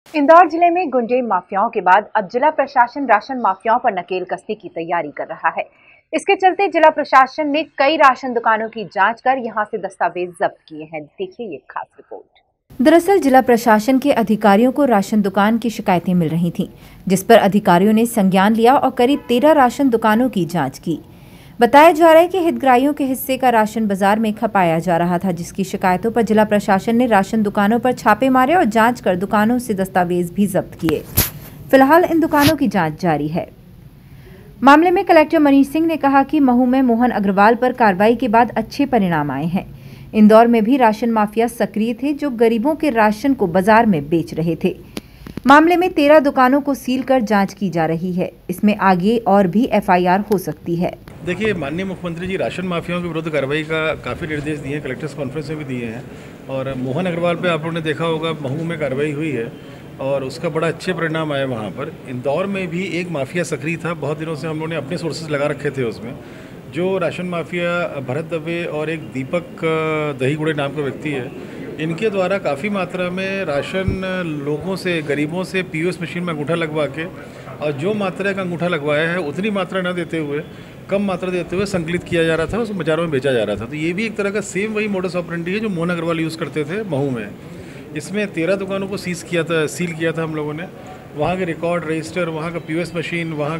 इंदौर जिले में गुंडे माफियाओं के बाद अब जिला प्रशासन राशन माफियाओं पर नकेल कसने की तैयारी कर रहा है। इसके चलते जिला प्रशासन ने कई राशन दुकानों की जांच कर यहां से दस्तावेज जब्त किए हैं। देखिए ये खास रिपोर्ट। दरअसल जिला प्रशासन के अधिकारियों को राशन दुकान की शिकायतें मिल रही थीं, जिस पर अधिकारियों ने संज्ञान लिया और करीब 13 राशन दुकानों की जांच की। बताया जा रहा है कि हितग्राहियों के हिस्से का राशन बाजार में खपाया जा रहा था, जिसकी शिकायतों पर जिला प्रशासन ने राशन दुकानों पर छापे मारे और जांच कर दुकानों से दस्तावेज भी जब्त किए। फिलहाल इन दुकानों की जांच जारी है। मामले में कलेक्टर मनीष सिंह ने कहा कि महू में मोहन अग्रवाल पर कार्रवाई के बाद अच्छे परिणाम आए हैं। इंदौर में भी राशन माफिया सक्रिय थे, जो गरीबों के राशन को बाजार में बेच रहे थे। मामले में 13 दुकानों को सील कर जांच की जा रही है। इसमें आगे और भी एफआईआर हो सकती है। देखिए, माननीय मुख्यमंत्री जी राशन माफियाओं के विरुद्ध कार्रवाई का काफ़ी निर्देश दिए हैं, कलेक्टर्स कॉन्फ्रेंस में भी दिए हैं। और मोहन अग्रवाल पे आप लोगों ने देखा होगा, महू में कार्रवाई हुई है और उसका बड़ा अच्छे परिणाम आए वहाँ पर। इंदौर में भी एक माफिया सक्रिय था, बहुत दिनों से हम लोगों ने अपने सोर्सेज लगा रखे थे उसमें। जो राशन माफिया भरत दवे और एक दीपक दहीगुड़े नाम का व्यक्ति है, इनके द्वारा काफ़ी मात्रा में राशन लोगों से, गरीबों से पीओएस मशीन में अंगूठा लगवा के, और जो मात्रा का अंगूठा लगवाया है उतनी मात्रा न देते हुए, कम मात्रा देते हुए संकलित किया जा रहा था, उसको बाजारों में बेचा जा रहा था। तो ये भी एक तरह का सेम वही मोडस ऑपरेंडी है जो मोहन अग्रवाल यूज़ करते थे महू में। इसमें 13 दुकानों को सील किया था हम लोगों ने। वहाँ के रिकॉर्ड, रजिस्टर, वहाँ का पीओएस मशीन, वहाँ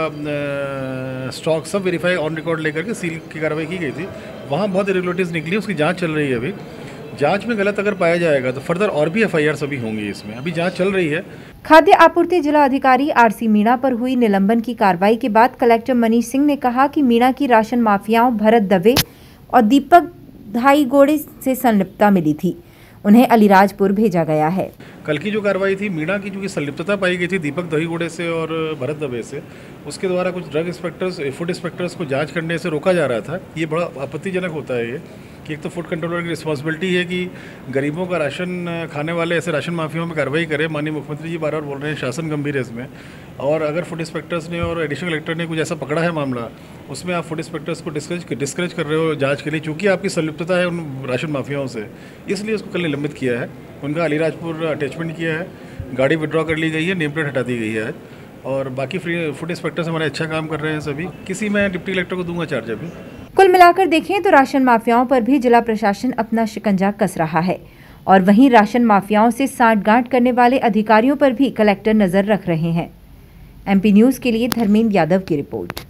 का स्टॉक सब वेरीफाई ऑन रिकॉर्ड लेकर के सील की कार्रवाई की गई थी। वहाँ बहुत इरेगुलरिटीज़ निकली, उसकी जांच चल रही है। अभी जांच में गलत अगर पाया जाएगा तो फर्दर और भी एफआईआर सभी होंगी। इसमें अभी जांच चल रही है। खाद्य आपूर्ति जिला अधिकारी आरसी मीणा पर हुई निलंबन की कार्रवाई के बाद कलेक्टर मनीष सिंह ने कहा कि मीणा की राशन माफियाओं भरत दवे और दीपक धाईगोड़े से संलिप्तता मिली थी, उन्हें अलीराजपुर भेजा गया है। कल की जो कार्रवाई थी, मीणा की जो संलिप्तता पाई गई थी दीपक दहीगुड़े से और भरत दवे से, उसके द्वारा कुछ ड्रग इंस्पेक्टर्स, फूड इंस्पेक्टर्स को जांच करने से रोका जा रहा था। ये बड़ा आपत्तिजनक होता है ये कि एक तो फूड कंट्रोलर की रिस्पॉन्सिबिलिटी है कि गरीबों का राशन खाने वाले ऐसे राशन माफियाओं में कार्रवाई करे। माननीय मुख्यमंत्री जी बार बार बोल रहे हैं शासन गंभीर है इसमें, और अगर फूड इंस्पेक्टर्स ने और एडिशनल कलेक्टर ने कुछ ऐसा पकड़ा है मामला, उसमें आप फूड इंस्पेक्टर्स को डिस्करेज कर रहे हो जांच के लिए, चूँकि आपकी संलिप्तता है उन राशन माफियाओं से, इसलिए उसको कल निलंबित किया है। उनका अलीराजपुर अटैचमेंट किया है, गाड़ी विड्रॉ कर ली गई है, नेम प्लेट हटा दी गई है। और बाकी फूड इंस्पेक्टर्स हमारे अच्छा काम कर रहे हैं सभी। किसी मैं डिप्टी कलेक्टर को दूंगा चार्ज। अभी कुल मिलाकर देखें तो राशन माफियाओं पर भी जिला प्रशासन अपना शिकंजा कस रहा है, और वहीं राशन माफियाओं से सांठगांठ करने वाले अधिकारियों पर भी कलेक्टर नजर रख रहे हैं। एमपी न्यूज़ के लिए धर्मेंद्र यादव की रिपोर्ट।